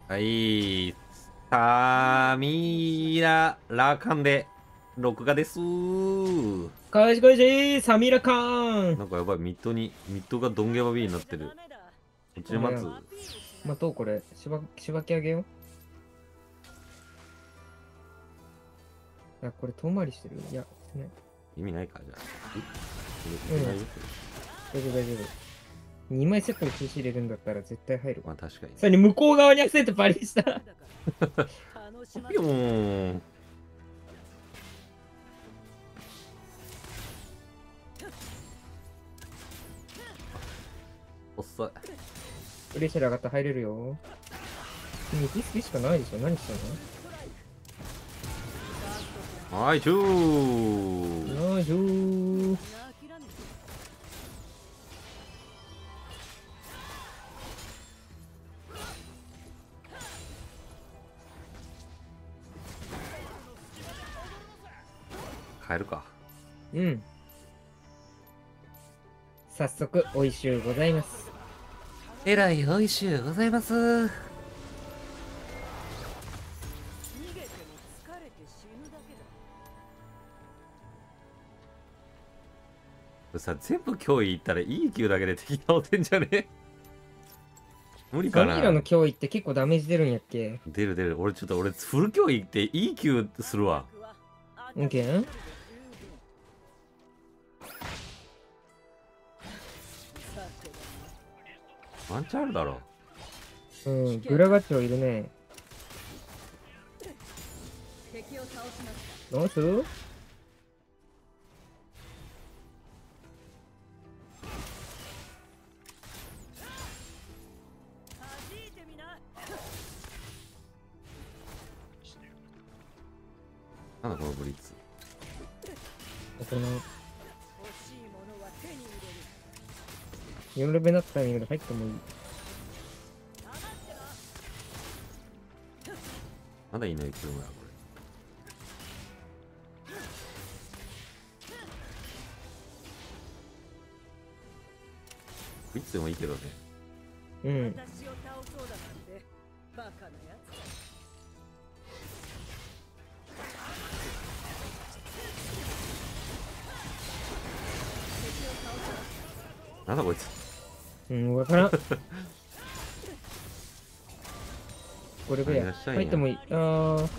はい、サミーラ・ラーカンで、録画です。 かいじかいじサミラカーン。 なんかやばい、ミッドがドンゲバビーになってる。こっちでお前や。 待つ。 待とう、これ。しばきあげよう。あ、これ遠回りしてる。いや、してない。 意味ないか、じゃあ。 うん。 いけないよ。 大丈夫、大丈夫。2枚セットで PC 入れるんだったら絶対入る。 まあ確かにね。 それに向こう側にアクセントパリした。 ピヨーン。おっさい。 プレッシャーで上がったら入れるよ。君、ディスキしかないでしょ。何してんはい、チュー。 のよいしょー。 変えるか。 うん。早速、おいしゅうございます。 えらいおいしゅうございます。さ、全部脅威いったらいい級だけで敵倒せんじゃね？無理かな。 サミーラの脅威って結構ダメージ出るんやっけ？ 出る出る。俺フル脅威っていい級するわ。 オッケー。 ワンチャンあるだろ。 うん、グラガチョウいるね。どうする？ なんだこのブリッツ。 この4レベルになったタイミングで入ってもいい。 まだいいの生きるんだこれ。ブリッツでもいいけどね。 うん。 なんだこいつ。 うん、わからん。これベア。 いらっしゃいや。 入ってもいい。あー。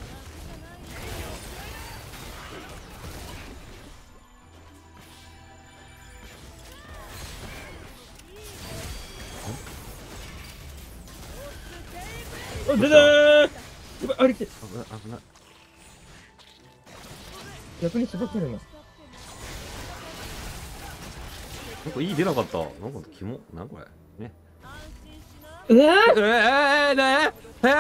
あ、出たー。やばい、あれって。 危ない危ない。 逆にしばけるな。 なんかいい出なかった。なんかキモ。なんこれ。ね。 うわー。 ね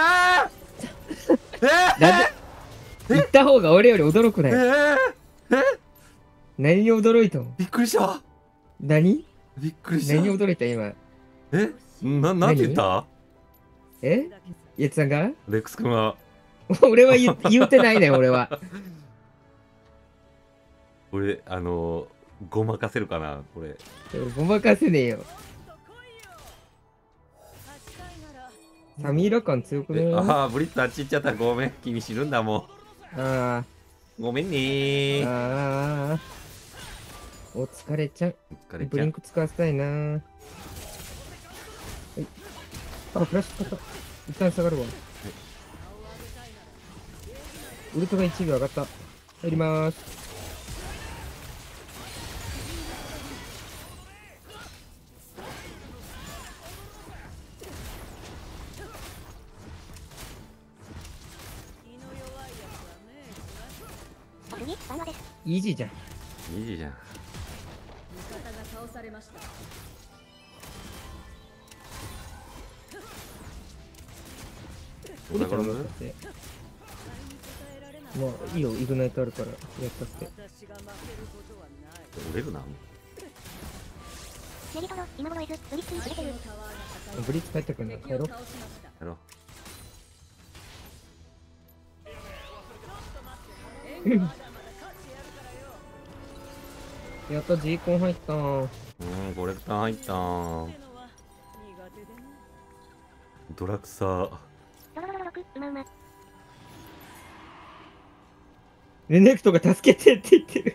なんで行った方が俺より驚くなえよ。 え何に驚いたの？ びっくりした。 何びっくりし何にた。 驚いた今？ なんて言った？ えやつさんが？ レックス君は。 俺は言うてないね、俺は。 俺、ごまかせるかな、これ。 ごまかせねえよ。サミーラ感強くね？ ブリッツあっち行っちゃった。ごめん。君死ぬんだもあん。ごめんねー、 ー。 あー、お疲れちゃん。 疲れちゃう。 ブリンク使わせたいな。はい。あ、フラッシュ使った。一旦下がるわ。ウルトが1秒上がった。入りまーす。イージーじゃん。 いいじゃん。 降りたらもうだって。まあ、いいよ、イグナイトあるから、やったって。 折れるな。 ネギトロ、今頃イズ、ブリッツに触れてる。 ブリッツ帰ってくんな。帰ろう。 やろやった、G コン入ったー。 う。コレクター入ったー。ドラクサー。 ドロの馬。 レネクトが助けてって言ってる。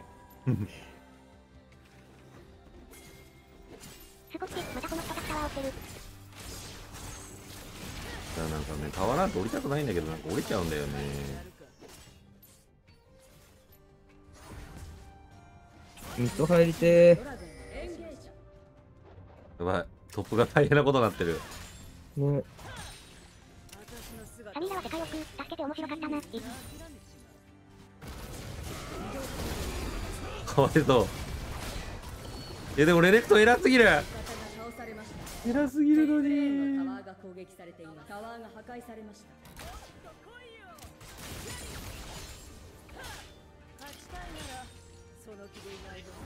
少しでまたこの人がタワーをしてる。 なんかね、タワーなんて降りたくないんだけど、なんか降りちゃうんだよね。 ミッド入りてやばい、トップが大変なことになってる。 ー。ね。 サミーナは世界奥、助けて面白かったな。 かわいそう。いやでもレネクト偉すぎる。偉すぎるのに。 タワーが攻撃されています。タワーが破壊されました。勝ちたいならその気でいないと。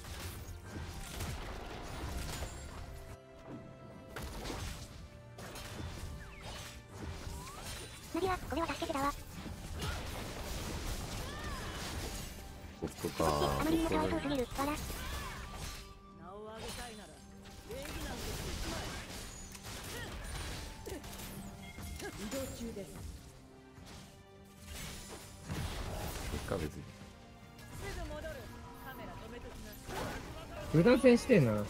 ナディはこれは助けてだわ。 トップ少しか。 あまりにもかわいそうすぎる。わら。 名を上げたいなら礼儀なんてしまえ。移動中です。 いいか別に。 すぐ戻る。カメラ止めときます。 空断戦してんな。 ね。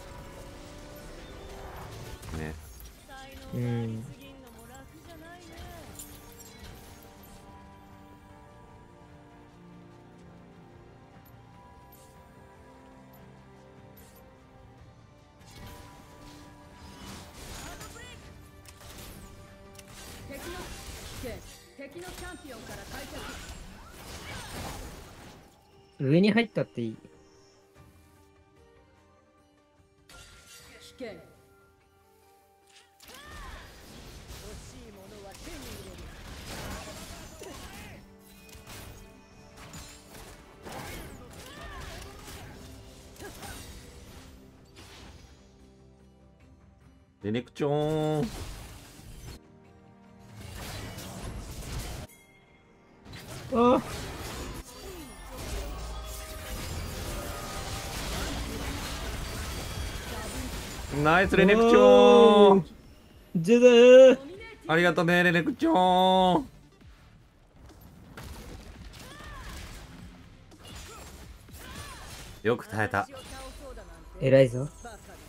うん。 次のも楽じゃないね。敵の危険。敵のチャンピオンから開拓。 上に入ったっていい。 危険。欲しいものは手に入れる。 レネクチョーン。 あナイスレネクチョーン。 じゃだー。 ありがとねレネクチョーン。よく耐えた。 偉いぞ。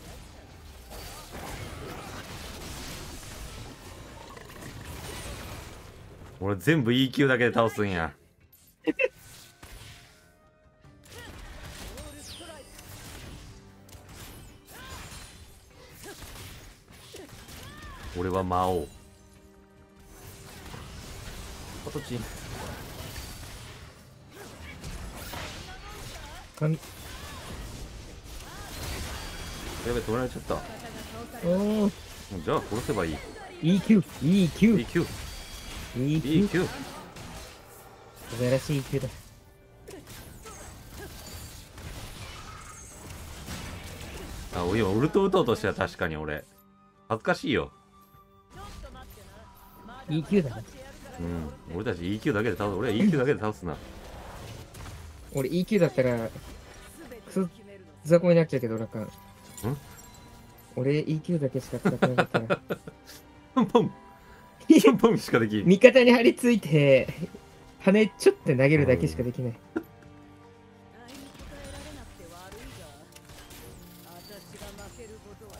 俺全部 E 級だけで倒すんや。俺は魔王。あとちん。 かんやべ止められちゃった。 おー。 じゃあ殺せばいい。 EQ、EQ、 E 級 E EQ。 級。 素晴らしい EQ だ。 あ、今ウルト打とうとしては確かに俺恥ずかしいよ。 EQ だな。 うん、俺たち E 級だけで倒す。俺は E 級だけで倒すな。 俺 EQ だったら、クソ雑魚になっちゃうけど、なんか。俺 EQ だけしか使ってなかったら。 ポンポンポンポンしかできん。 味方に張り付いて、羽ちょっと投げるだけしかできない。 答えられなくて悪いが、私が負けることはない。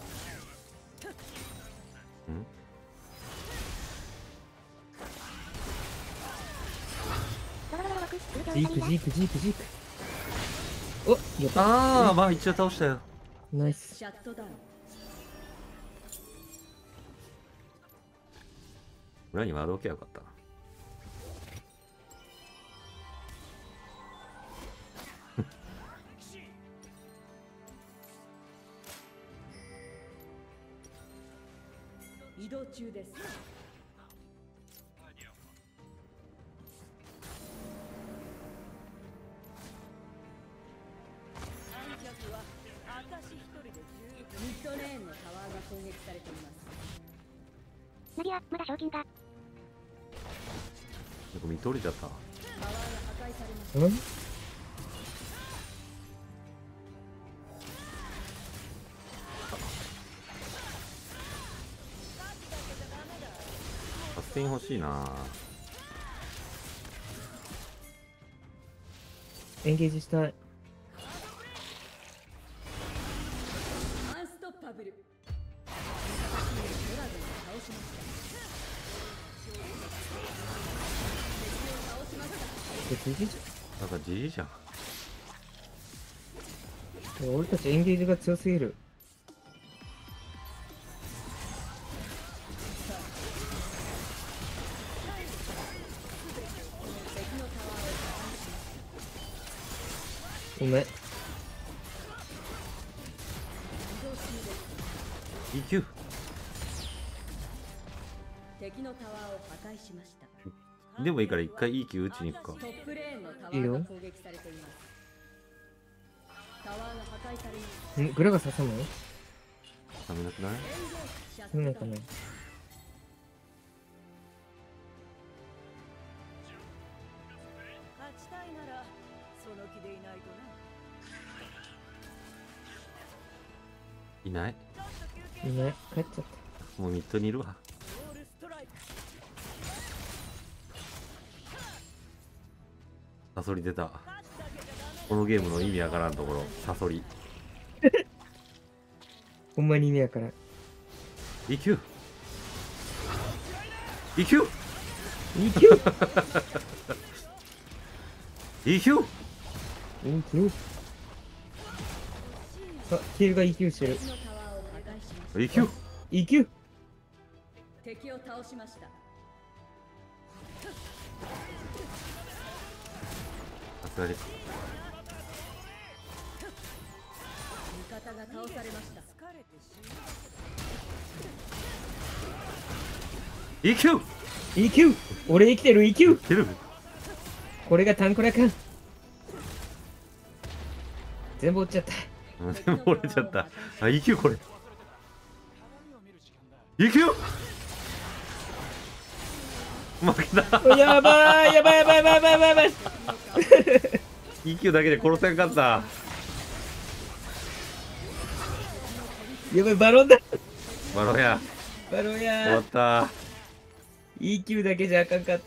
ドロドロ6、通常ジーク、ジーク、ジーク、ジーク。お、やった。 ああ、まあ一応倒したよ。 ナイス。 シャットダウン。 裏に窓置けばよかったな。 移動中です。観客は私一人で十分。ミッドレーンのタワーが攻撃されています。 ナディはまだ賞金が。 見とれちゃった。 タワーが破壊されました。 んサスティン欲しいな。 エンゲージしたい。 アンストッパブル。 ジジなんかじじいじゃん。 俺たちエンゲージが強すぎる。ごめん。 EQ。 敵のタワーを破壊しました。 でもいいから一回 EQ 打ちに行くか。 トップレーンのタワーが攻撃されています。タワーが破壊されます。 グラが刺さんの？ ダメなくない？ そうなんかな。 勝ちたいならその気でいないとな。 いない。 いない。帰っちゃった。 もうミッドにいるわ。 オールストライク。 サソリ出た。このゲームの意味わからんところ、サソリ。 ほんまに意味やから。 EQ。EQ。 EQ。 EQ。 EQ。あ、キルが EQ してる。 敵のタワーを破壊しました。 EQ。 EQ。 敵を倒しました。 さすがに。 味方が倒されました。疲れて死ぬ。 EQ。 EQ。俺生きてる EQ。 切る。 これがタンクラかん。全部落ちちゃった。 全部折れちゃった。あ、EQ これ。EQ。負けた。 やばいやばいやばいやばいやばいやばい。 EQ だけで殺せんかった。 やばい、バロンだ。 バロや。 バロン終わやっ。た。 EQ だけじゃあかんかった。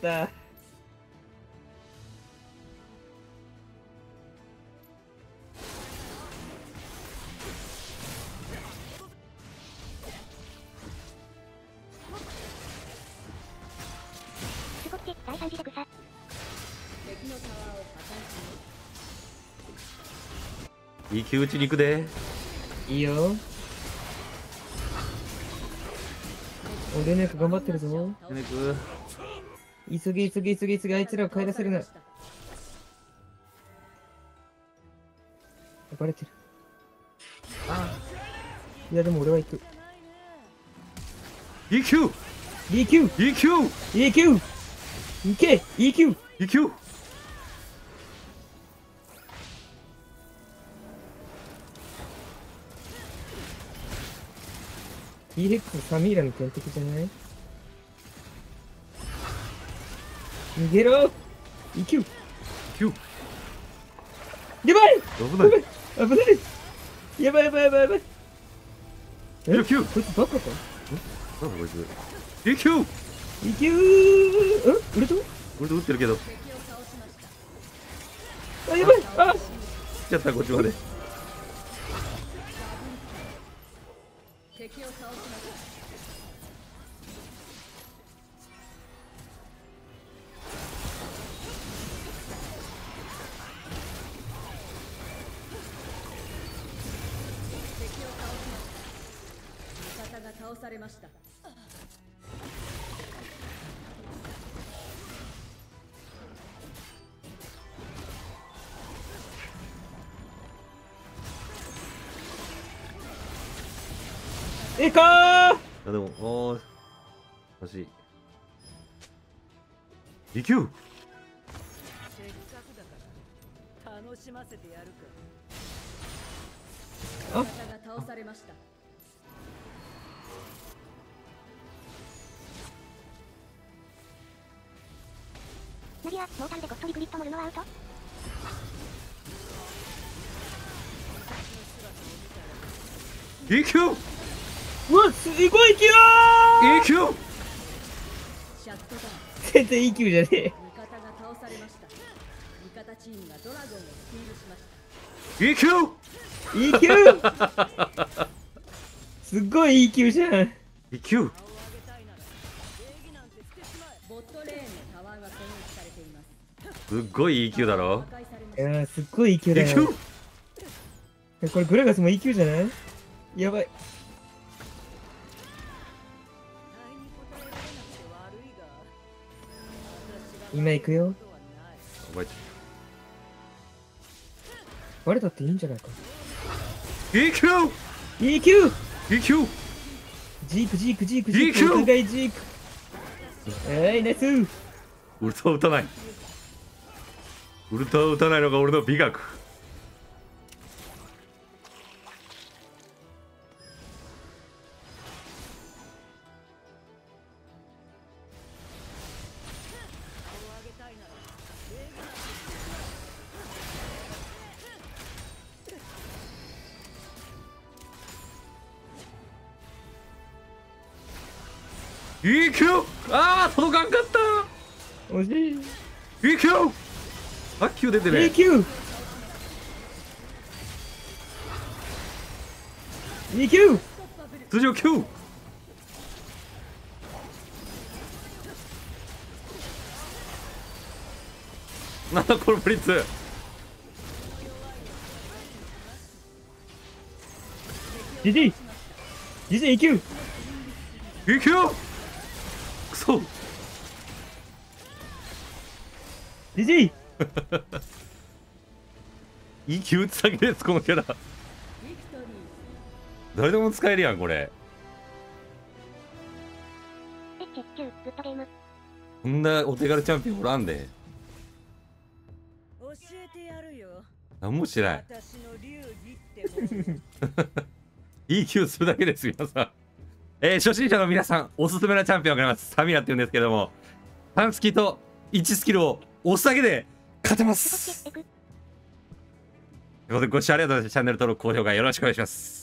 スコッチ、第三次で草。 敵のタワーを破壊します。 EQ 打ちに行くで。 いいよ。俺なんか頑張ってるぞ。 ねく。 急げ急げ急げ急げ、あいつらを帰らせるな。バレてる。いやでも俺は行く。 EQ。 EQ。 EQ。 EQ。いけ EQ。 EQ。 EX サミーラの天敵じゃない？逃げろ EQ。 EQ。 やばい危ない。 危ないやばいやばいやばいやばい。え EQ。 こいつバカか？ なんだこいつ。EQ。 EQ。俺と？ 俺と打ってるけど。 敵を倒しました。 あ、やばいあ来ちゃった、こっちまで。 敵を倒しました。味方が倒されました。 えかーあ、でも、おー、欲しい。EQ。 せっかくだから楽しませてやるか。 あ味方が倒されました。 ナディア、モータルでこっそりグリッドモルのアウト。 EQ。 うわ、すごい勢い EQ。 シャットダウン。 全然 EQ じゃねえ。 味方が倒されました。味方チシンがドラゴンをスティールしました。 EQ! EQ! すっごい EQ じゃん。 EQ! 顔を上げたいなら礼儀なんて捨てしまえ。ボットレーンのタワーが攻撃されています。 すっごい EQ だろ。 破壊されまいした。 やーすっごい EQ だ EQ! よ。これグラガスも EQ じゃない？やばい。 期待に応えられなくて悪いが、私が今行くよ。 ことはない。 覚えてバレたっていいんじゃないか。 EQ! EQ! EQ! ジークジークジークジーク EQ！ お互いジーク。ナイス。 ウルトは打たない。ウルトは打たないのが俺の美学。 顔を上げたいなら礼儀なんて EQ! ああ届かんかった惜しい。 EQ! あっ Q 出てね EQ! EQ! 通常 Q! なんだこのブリッツ。 ジジイ EQ! EQ! くそジジイ EQ 打つだけですこのキャラ。 ビクトリー。 誰でも使えるやんこれ。 エッチ、9、グッドゲーム。 こんなお手軽チャンピオンおらんで。 教えてやるよ。 なんもしてない。 私の流儀ってもの。 EQ するだけです皆さん。初心者の皆さんおすすめなチャンピオンがあります。サミラって言うんですけども、3スキと1スキルを押すだけで勝てます。ということでご視聴ありがとうございました。チャンネル登録高評価よろしくお願いします。